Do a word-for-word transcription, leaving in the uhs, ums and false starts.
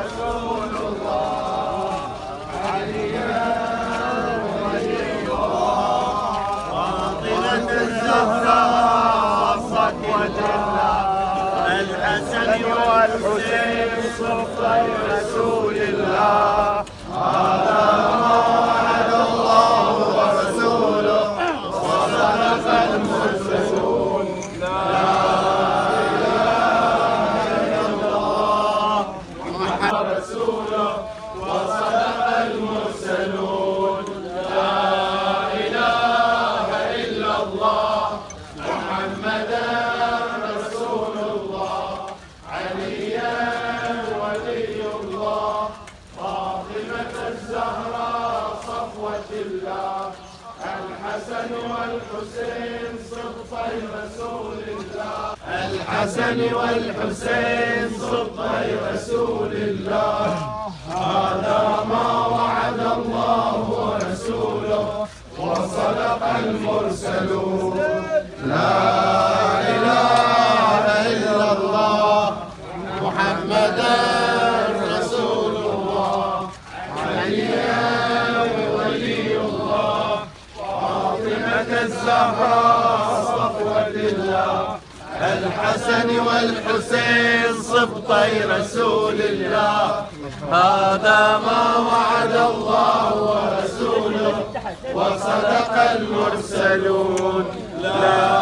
رسول الله عليا ولي الله فاطمة الزهراء صفوة الله الحسن والحسين صفي رسول الله هذا ما وعد الله ورسوله وصدق المرسلون لا إله إلا الله محمد رسوله وصدق المرسلون لا إله إلا الله محمدا رسول الله عليا ولي الله فاطمة الزهراء صفوة الله الحسن والحسين صبطي رسول الله الحسن والحسين صبطي رسول الله هذا ما وعد الله ورسوله وصدق المرسلون لا إله إلا الله محمدا رسول الله عليا ولي الله فاطمة الزهراء صفوة الله الحسن والحسين صبطي رسول الله هذا ما وعد الله ورسوله وصدق المرسلون لا